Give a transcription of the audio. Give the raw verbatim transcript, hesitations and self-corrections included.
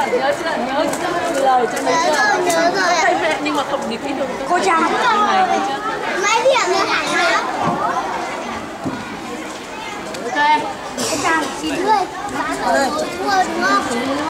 nhớ chưa? Nhớ chưa? Lời cho nhớ chưa? Nhớ rồi ạ. Nhưng mà không điệp cái đường. Cô chào. Này chưa? Mấy điểm nữa hẳn nữa. Cho em. Chị chào chị ơi. Thua đúng không?